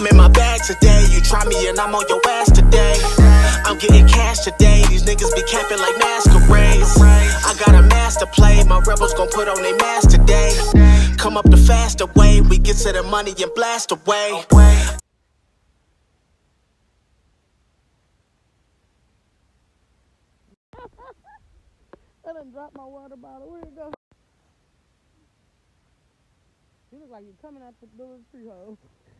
I'm in my bag today. You try me and I'm on your ass today. I'm getting cash today. These niggas be capping like masquerades. I got a master play. My rebels gon' put on their mask today. Come up the faster way. We get to the money and blast away. I done dropped my water bottle. Where'd it go? You look like you're coming out the little tree hole.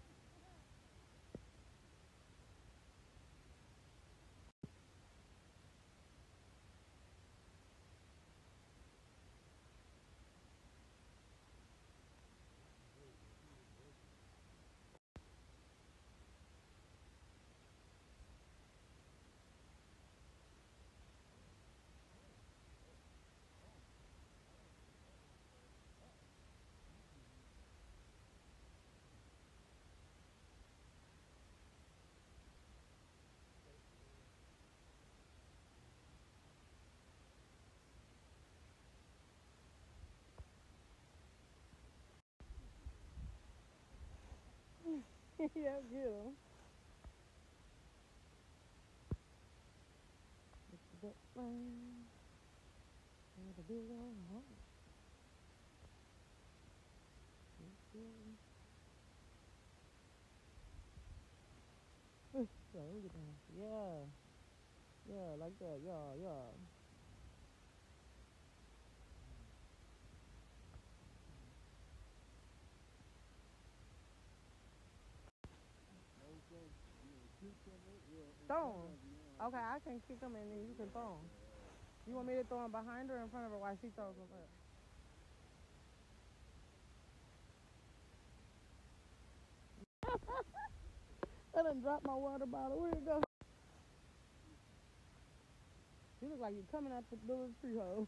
Yeah, get him. That flame with a big old heart. So look at that. Yeah. Yeah, like that. Yeah, yeah. Throw him. Okay, I can kick him and then you can throw him. You want me to throw him behind her or in front of her while she throws him up? I done dropped my water bottle. Where'd it go? You look like you're coming out the little tree hole.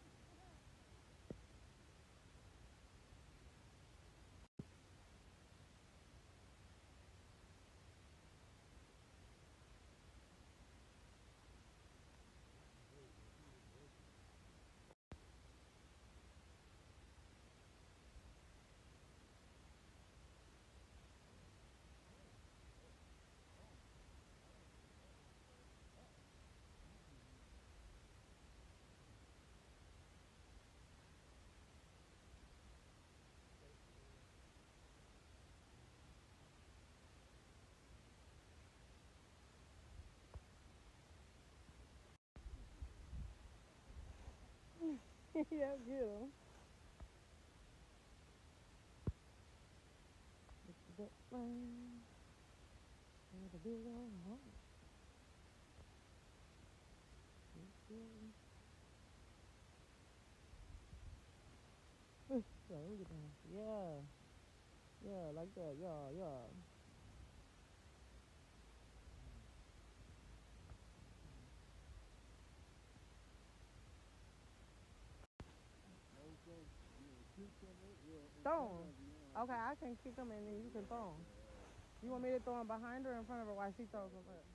Yeah, get him. That flame with a big old heart. So look at that. Yeah. Yeah, like that. Yeah, yeah. Throw him. Okay, I can kick him and then you can throw him. You want me to throw him behind her or in front of her while she throws him up?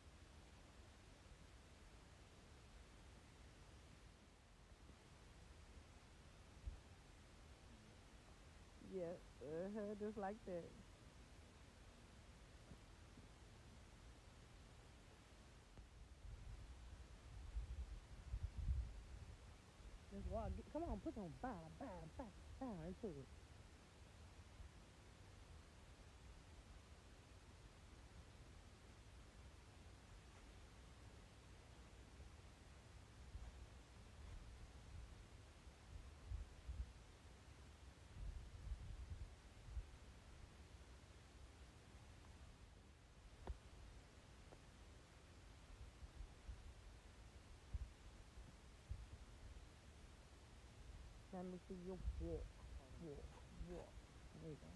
Yeah, just like that. Just walk. Come on, put some bow into it. Let me see you walk. There you go.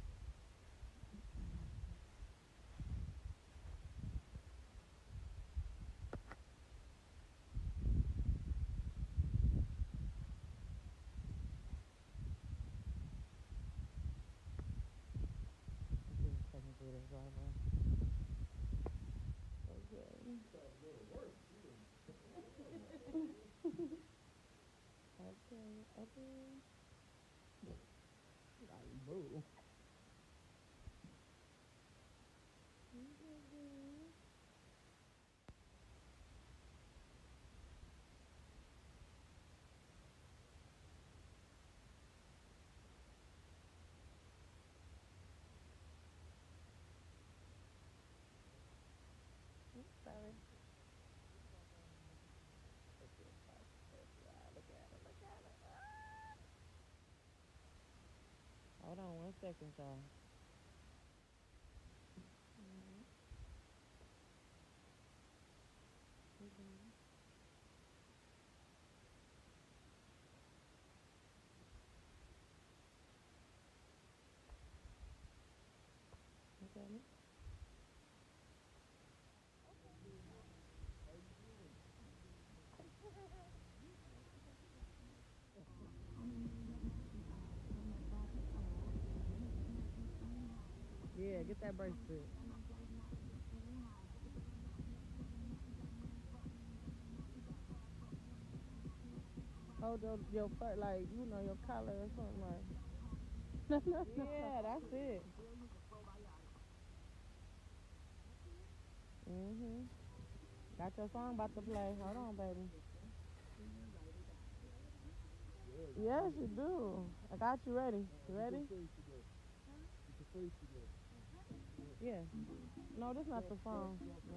Just taking through that driveway. Okay. Okay. Like, boo. seconds, y'all. Okay. Yeah, get that bracelet. Hold your foot like, you know, your collar or something like. Yeah, that's it. Mhm. Got your song about to play. Hold on, baby. Yes, you do. I got you ready. You ready? Yeah. No, this not the phone.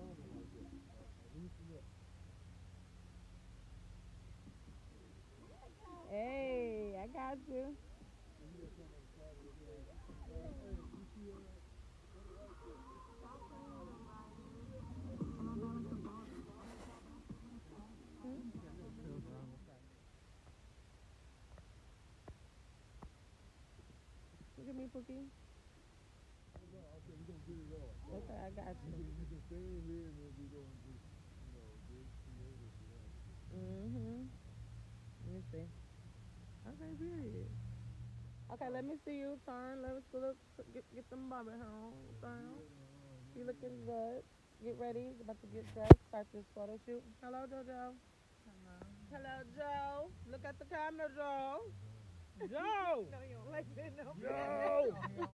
Hey, I got you. Look at me, Pookie. Okay, I got you. Mhm. Let me see. Okay, period. Okay, let me see you turn. Let's look. Get them bobby hair on. Turn. You looking good. Get ready. About to get dressed. Start this photo shoot. Hello, JoJo. Hello, Joe. Look at the camera, Joe. Joe. No, you don't like that. No. Joe.